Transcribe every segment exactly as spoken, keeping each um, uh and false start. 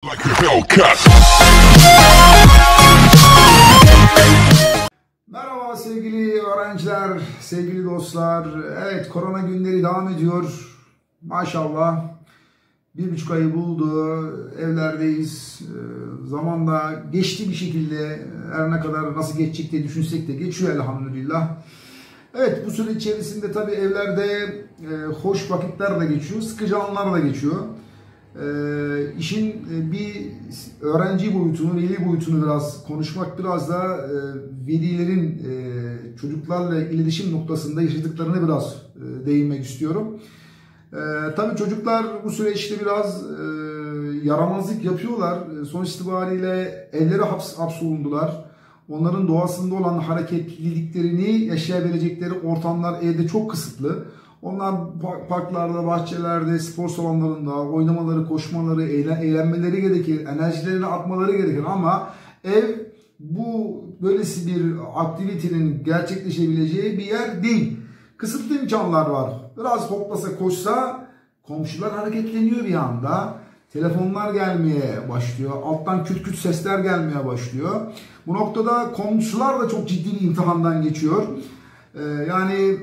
Merhaba sevgili öğrenciler, sevgili dostlar. Evet, korona günleri devam ediyor. Maşallah bir buçuk ayı buldu. Evlerdeyiz. Zaman da geçti bir şekilde. Her ne kadar nasıl geçecek diye düşünsek de geçiyor elhamdülillah. Evet, bu süre içerisinde tabii evlerde e, hoş vakitler de geçiyor, sıkıcı anlar da geçiyor. E, işin bir öğrenci boyutunu, veli boyutunu biraz konuşmak, biraz da e, velilerin e, çocuklarla iletişim noktasında yaşadıklarını biraz e, değinmek istiyorum. E, tabii çocuklar bu süreçte biraz e, yaramazlık yapıyorlar. Sonuç itibariyle evlere haps, hapsolundular. Onların doğasında olan hareketliliklerini yaşayabilecekleri ortamlar evde çok kısıtlı. Onlar parklarda, bahçelerde, spor salonlarında oynamaları, koşmaları, eğlenmeleri gerekir, enerjilerini atmaları gerekir. Ama ev bu böylesi bir aktivitenin gerçekleşebileceği bir yer değil. Kısıtlı imkanlar var. Biraz hoplasa koşsa komşular hareketleniyor bir anda. Telefonlar gelmeye başlıyor. Alttan küt küt sesler gelmeye başlıyor. Bu noktada komşular da çok ciddi bir imtihandan geçiyor. Ee, yani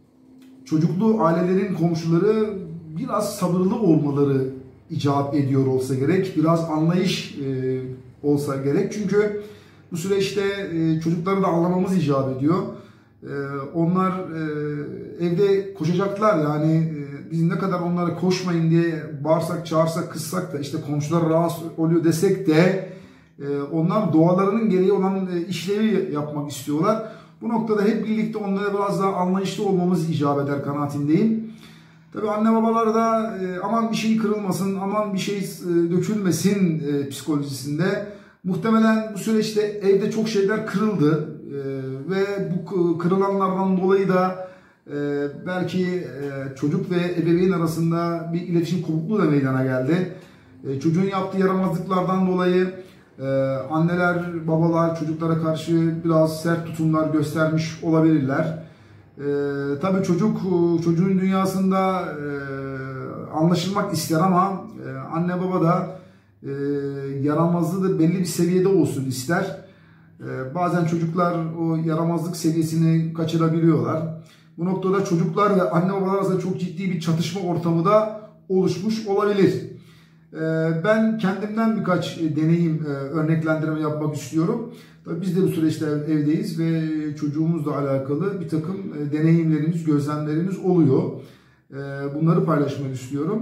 çocuklu ailelerin komşuları biraz sabırlı olmaları icap ediyor olsa gerek. Biraz anlayış e, olsa gerek. Çünkü bu süreçte e, çocukları da anlamamız icap ediyor. E, onlar e, evde koşacaklar yani. E, Biz ne kadar onlara koşmayın diye bağırsak, çağırsak, kızsak da işte komşular rahatsız oluyor desek de onlar doğalarının gereği olan işlevi yapmak istiyorlar. Bu noktada hep birlikte onlara biraz daha anlayışlı olmamız icap eder kanaatindeyim. Tabii anne babalar da aman bir şey kırılmasın, aman bir şey dökülmesin psikolojisinde. Muhtemelen bu süreçte evde çok şeyler kırıldı ve bu kırılanlardan dolayı da Ee, belki e, çocuk ve ebeveyn arasında bir iletişim kopukluğu da meydana geldi. E, çocuğun yaptığı yaramazlıklardan dolayı e, anneler, babalar çocuklara karşı biraz sert tutumlar göstermiş olabilirler. E, tabii çocuk çocuğun dünyasında e, anlaşılmak ister ama e, anne baba da e, yaramazlığı da belli bir seviyede olsun ister. E, bazen çocuklar o yaramazlık seviyesini kaçırabiliyorlar. Bu noktada çocuklar ve anne babalar arasında çok ciddi bir çatışma ortamı da oluşmuş olabilir. Ben kendimden birkaç deneyim örneklendirme yapmak istiyorum. Tabii biz de bu süreçte evdeyiz ve çocuğumuzla alakalı bir takım deneyimlerimiz, gözlemlerimiz oluyor. Bunları paylaşmak istiyorum.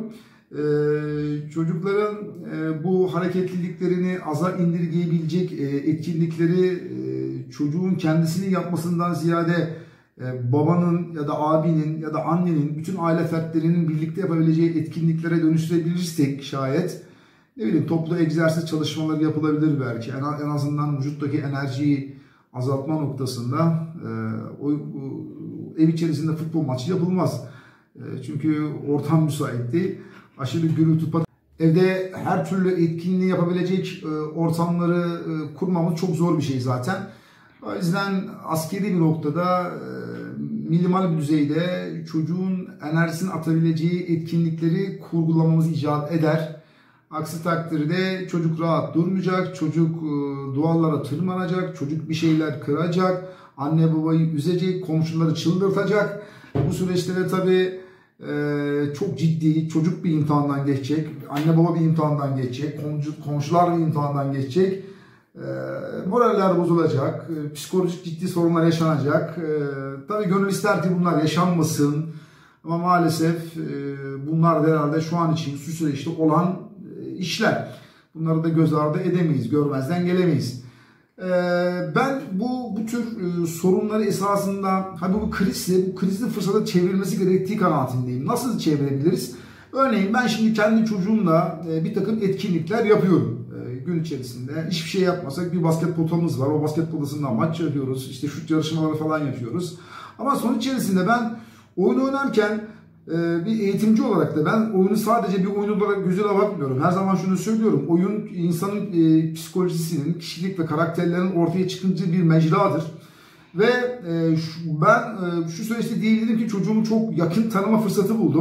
Çocukların bu hareketliliklerini aza indirgeyebilecek etkinlikleri çocuğun kendisinin yapmasından ziyade babanın ya da abinin ya da annenin, bütün aile fertlerinin birlikte yapabileceği etkinliklere dönüştürebilirsek şayet, ne bileyim, toplu egzersiz çalışmaları yapılabilir belki. En azından vücuttaki enerjiyi azaltma noktasında o, o ev içerisinde futbol maçı yapılmaz. Çünkü ortam müsait değil. Aşırı gürültü pat. Evde her türlü etkinliği yapabilecek ortamları kurmamız çok zor bir şey zaten. O yüzden askeri bir noktada minimal bir düzeyde çocuğun enerjisini atabileceği etkinlikleri kurgulamamız icap eder. Aksi takdirde çocuk rahat durmayacak, çocuk duvarlara tırmanacak, çocuk bir şeyler kıracak, anne babayı üzecek, komşuları çıldırtacak. Bu süreçte de tabii çok ciddi çocuk bir imtihandan geçecek, anne baba bir imtihandan geçecek, komşular bir imtihandan geçecek. E, moraller bozulacak, e, psikolojik ciddi sorunlar yaşanacak. E, tabii gönül ister ki bunlar yaşanmasın ama maalesef e, bunlar da herhalde şu an için şu süreçte olan e, işler. Bunları da göz ardı edemeyiz, görmezden gelemeyiz. E, ben bu bu tür e, sorunları esasında, ha bu krizle, bu krizli fırsata çevrilmesi gerektiği kanaatindeyim. Nasıl çevirebiliriz? Örneğin ben şimdi kendi çocuğumla e, bir takım etkinlikler yapıyorum. Gün içerisinde hiçbir şey yapmasak bir basket potamız var. O basket potasından maç yapıyoruz. İşte şut yarışmaları falan yapıyoruz. Ama son içerisinde ben oyun oynarken bir eğitimci olarak da ben oyunu sadece bir oyun olarak gözüyle bakmıyorum. Her zaman şunu söylüyorum. Oyun insanın psikolojisinin, kişilik ve karakterlerin ortaya çıkınca bir mecradır. Ve ben şu süreçte diyebilirim ki çocuğumu çok yakın tanıma fırsatı buldum.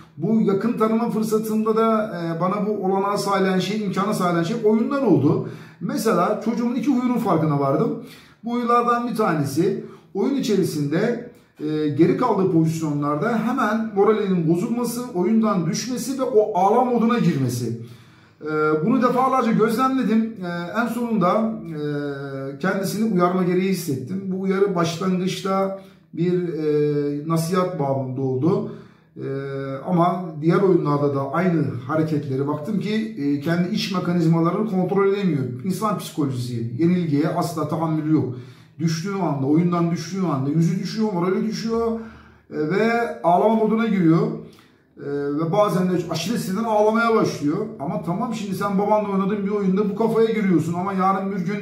Bu yakın tanıma fırsatında da bana bu olanağı sağlayan şey, imkanı sağlayan şey oyunlar oldu. Mesela çocuğumun iki huyunun farkına vardım. Bu huylardan bir tanesi oyun içerisinde geri kaldığı pozisyonlarda hemen moralinin bozulması, oyundan düşmesi ve o ağlama moduna girmesi. Bunu defalarca gözlemledim. En sonunda kendisini uyarma gereği hissettim. Bu uyarı başlangıçta bir nasihat babında oldu. Ama diğer oyunlarda da aynı hareketleri baktım ki kendi iç mekanizmalarını kontrol edemiyor. İnsan psikolojisi, yenilgiye asla tahammülü yok. Düştüğü anda, oyundan düştüğü anda yüzü düşüyor, morali düşüyor ve ağlama moduna giriyor. Ve bazen de aşırı sinirden ağlamaya başlıyor. Ama tamam, şimdi sen babanla oynadığın bir oyunda bu kafaya giriyorsun ama yarın bir gün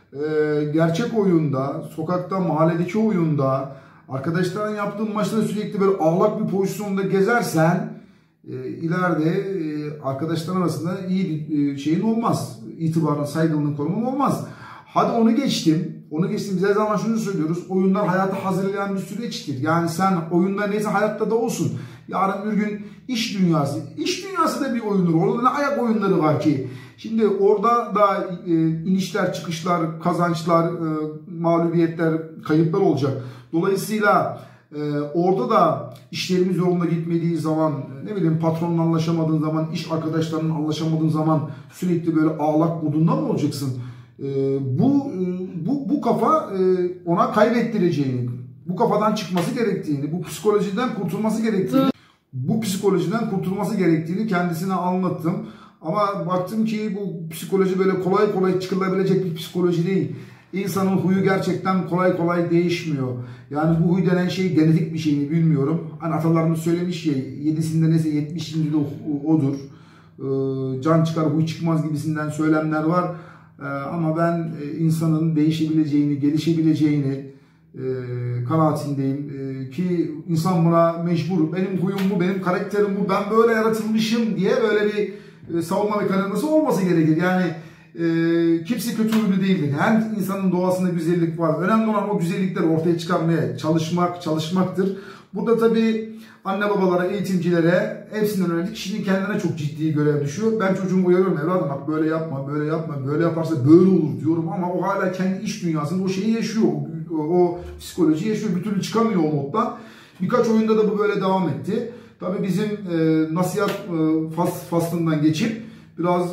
gerçek oyunda, sokakta, mahalledeki oyunda, arkadaşların yaptığın maçta sürekli böyle ağlak bir pozisyonda gezersen ileride arkadaşların arasında iyi bir şeyin olmaz. İtibarın, saygınlığın, korumun olmaz. Hadi onu geçtim. Onu geçtim. Biz her zaman şunu söylüyoruz. Oyunlar hayata hazırlayan bir süreçtir. Yani sen oyunda neyse hayatta da olsun. Yarın bir gün iş dünyası. İş dünyası da bir oyundur. Orada ne ayak oyunları var ki? Şimdi orada da e, inişler, çıkışlar, kazançlar, e, mağlubiyetler, kayıplar olacak. Dolayısıyla e, orada da işlerimiz yolunda gitmediği zaman, ne bileyim patronla anlaşamadığın zaman, iş arkadaşlarınla anlaşamadığın zaman sürekli böyle ağlak modunda mı olacaksın? E, bu bu bu kafa e, ona kaybettireceğini, bu kafadan çıkması gerektiğini, bu psikolojiden kurtulması gerektiğini, bu psikolojiden kurtulması gerektiğini kendisine anlattım. Ama baktım ki bu psikoloji böyle kolay kolay çıkılabilecek bir psikoloji değil. İnsanın huyu gerçekten kolay kolay değişmiyor. Yani bu huy denen şey genetik bir şey mi bilmiyorum. Hani atalarımız söylemiş ya, yedisinde neyse yetmişinde de odur. Ee, can çıkar huy çıkmaz gibisinden söylemler var. Ee, ama ben insanın değişebileceğini, gelişebileceğini e, kanaatindeyim. E, ki insan buna mecbur. Benim huyum bu, benim karakterim bu, ben böyle yaratılmışım diye böyle bir e, savunma mekanizması olması gerekir. Yani e, kimse kötü huylu değildir. Her insanın doğasında güzellik var. Önemli olan o güzellikleri ortaya çıkarmaya çalışmak, çalışmaktır. Burada tabii anne babalara, eğitimcilere hepsinden önemli kişinin kendine çok ciddi görev düşüyor. Ben çocuğumu uyarıyorum, evladım bak böyle yapma, böyle yapma, böyle yaparsa böyle olur diyorum ama o hala kendi iş dünyasında o şeyi yaşıyor. O, o psikoloji yaşıyor, bir türlü çıkamıyor o moddan. Birkaç oyunda da bu böyle devam etti. Tabii bizim e, nasihat e, fas, faslından geçip biraz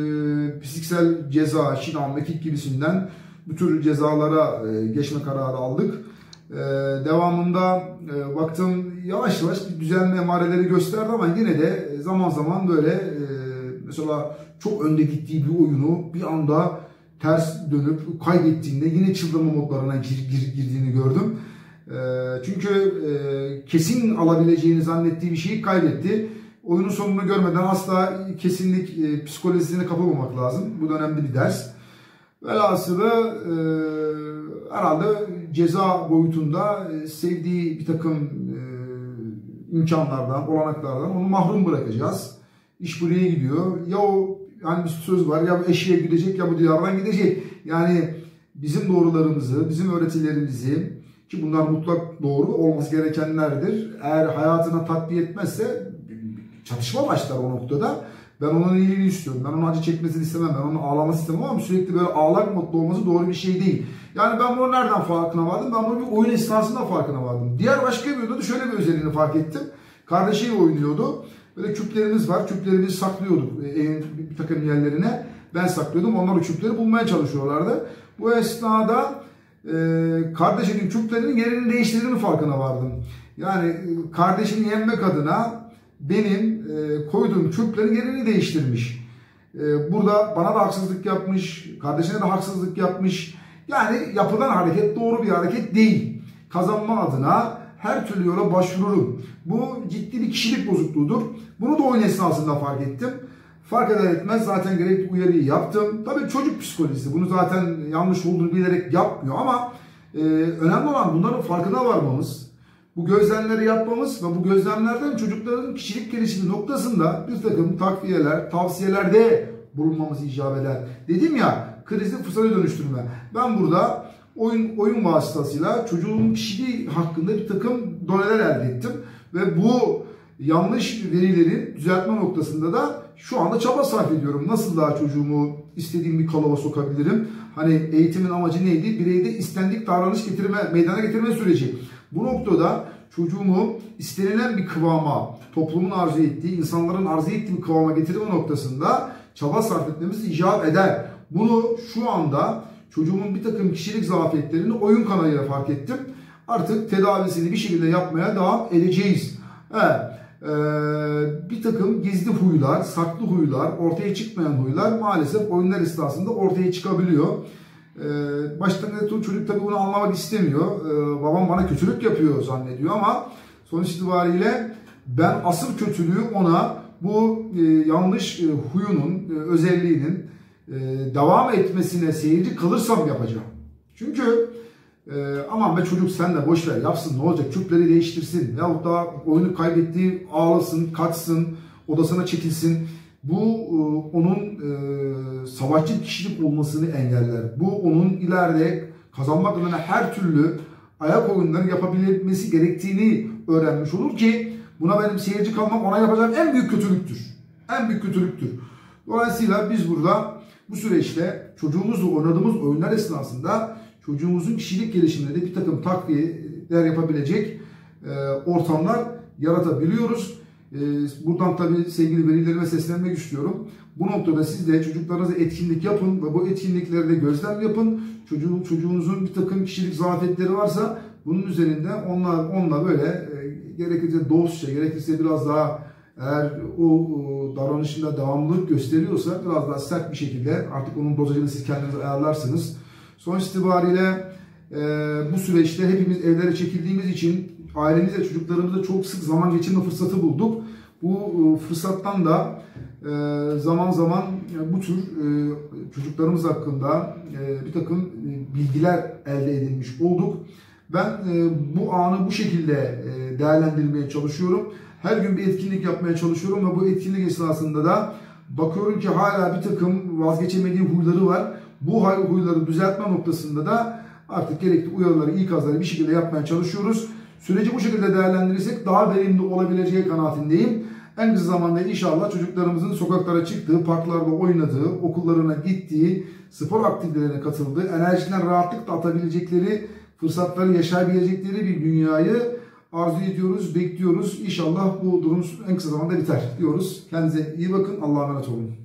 e, fiziksel ceza, şinan, mekik gibisinden bu tür cezalara e, geçme kararı aldık. Ee, devamında e, baktım yavaş yavaş bir düzelme emareleri gösterdi ama yine de zaman zaman böyle e, mesela çok önde gittiği bir oyunu bir anda ters dönüp kaybettiğinde yine çıldırma modlarına gir, gir, girdiğini gördüm. E, çünkü e, kesin alabileceğini zannettiği bir şeyi kaybetti. Oyunun sonunu görmeden asla kesinlik e, psikolojisine kapılmamak lazım. Bu da önemli bir ders. Velhasılı e, herhalde ceza boyutunda sevdiği bir takım e, imkanlardan, olanaklardan onu mahrum bırakacağız. İş buraya gidiyor. Ya o, yani bir söz var, ya eşeğe gidecek ya bu diyardan gidecek. Yani bizim doğrularımızı, bizim öğretilerimizi, ki bunlar mutlak doğru olması gerekenlerdir. Eğer hayatına tatbik etmezse çatışma başlar o noktada. Ben onun iyiliğini istiyorum. Ben onun acı çekmesini istemem. Ben onun ağlamasını istemem ama sürekli böyle ağlak mutlu olması doğru bir şey değil. Yani ben bunu nereden farkına vardım? Ben bunu bir oyun esnasında farkına vardım. Diğer başka bir oyunda da şöyle bir özelliğini fark ettim. Kardeşiyle oynuyordu. Böyle küplerimiz var. Küplerimizi saklıyorduk evin bir takım yerlerine. Ben saklıyordum. Onlar o küpleri bulmaya çalışıyorlardı. Bu esnada e, kardeşinin küplerinin yerini değiştirdiğini farkına vardım. Yani e, kardeşini yenmek adına benim e, koyduğum küplerin yerini değiştirmiş. E, burada bana da haksızlık yapmış, kardeşine de haksızlık yapmış. Yani yapılan hareket doğru bir hareket değil. Kazanma adına her türlü yola başvururum. Bu ciddi bir kişilik bozukluğudur. Bunu da oyun esnasında fark ettim. Fark eder etmez zaten gerekli uyarıyı yaptım. Tabii çocuk psikolojisi. Bunu zaten yanlış olduğunu bilerek yapmıyor ama e, önemli olan bunların farkına varmamız. Bu gözlemleri yapmamız ve bu gözlemlerden çocukların kişilik gelişimi noktasında bir takım takviyeler, tavsiyelerde bulunmamız icap eder. Dedim ya, krizi fırsata dönüştürme. Ben burada oyun oyun vasıtasıyla çocuğun kişiliği hakkında bir takım doneler elde ettim. Ve bu yanlış verileri düzeltme noktasında da şu anda çaba sarf ediyorum. Nasıl daha çocuğumu istediğim bir kalıba sokabilirim? Hani eğitimin amacı neydi? Bireyde istendik davranış getirme, meydana getirme süreci. Bu noktada çocuğumu istenilen bir kıvama, toplumun arzu ettiği, insanların arzu ettiği bir kıvama getirme noktasında çaba sarf etmemiz icap eder. Bunu şu anda çocuğumun bir takım kişilik zafiyetlerini oyun kanalıyla fark ettim. Artık tedavisini bir şekilde yapmaya devam edeceğiz. Evet. Ee, bir takım gizli huylar, saklı huylar, ortaya çıkmayan huylar maalesef oyunlar esnasında ortaya çıkabiliyor. Ee, baştan çocuk tabii bunu anlamak istemiyor. Ee, babam bana kötülük yapıyor zannediyor ama sonuç itibariyle ben asıl kötülüğü ona bu e, yanlış e, huyunun, e, özelliğinin e, devam etmesine seyirci kalırsam yapacağım. Çünkü Ee, aman be çocuk sen de boş ver yapsın ne olacak, küpleri değiştirsin yahut da oyunu kaybettiği ağlasın, kaçsın, odasına çekilsin. Bu e, onun e, savaşçı kişilik olmasını engeller. Bu onun ileride kazanmak adına her türlü ayak oyunları yapabilmesi gerektiğini öğrenmiş olur ki buna benim seyirci kalmam ona yapacağım en büyük kötülüktür. En büyük kötülüktür. Dolayısıyla biz burada bu süreçte çocuğumuzla oynadığımız oyunlar esnasında çocuğumuzun kişilik gelişiminde de bir takım takviyeler yapabilecek e, ortamlar yaratabiliyoruz. E, buradan tabii sevgili velilerime seslenmek istiyorum. Bu noktada siz de çocuklarınıza etkinlik yapın ve bu etkinliklerde gözlem yapın. Çocuğun, çocuğunuzun bir takım kişilik zafiyetleri varsa bunun üzerinde onlar, onunla böyle e, gerekirse dostça, gerekirse biraz daha eğer o, o davranışında devamlılık gösteriyorsa biraz daha sert bir şekilde artık onun dozajını siz kendiniz ayarlarsınız. Sonuç itibariyle e, bu süreçte hepimiz evlere çekildiğimiz için ailemizle, çocuklarımızla çok sık zaman geçirme fırsatı bulduk. Bu e, fırsattan da e, zaman zaman e, bu tür e, çocuklarımız hakkında e, bir takım e, bilgiler elde edilmiş olduk. Ben e, bu anı bu şekilde e, değerlendirmeye çalışıyorum. Her gün bir etkinlik yapmaya çalışıyorum ve bu etkinlik esnasında da bakıyorum ki hala bir takım vazgeçemediğim huyları var. Bu huyları düzeltme noktasında da artık gerekli uyarıları, ikazları bir şekilde yapmaya çalışıyoruz. Süreci bu şekilde değerlendirirsek daha verimli olabileceği kanaatindeyim. En kısa zamanda inşallah çocuklarımızın sokaklara çıktığı, parklarda oynadığı, okullarına gittiği, spor aktivitelerine katıldığı, enerjinden rahatlıkla atabilecekleri, fırsatları yaşayabilecekleri bir dünyayı arzu ediyoruz, bekliyoruz. İnşallah bu durum en kısa zamanda biter diyoruz. Kendinize iyi bakın. Allah'a emanet olun.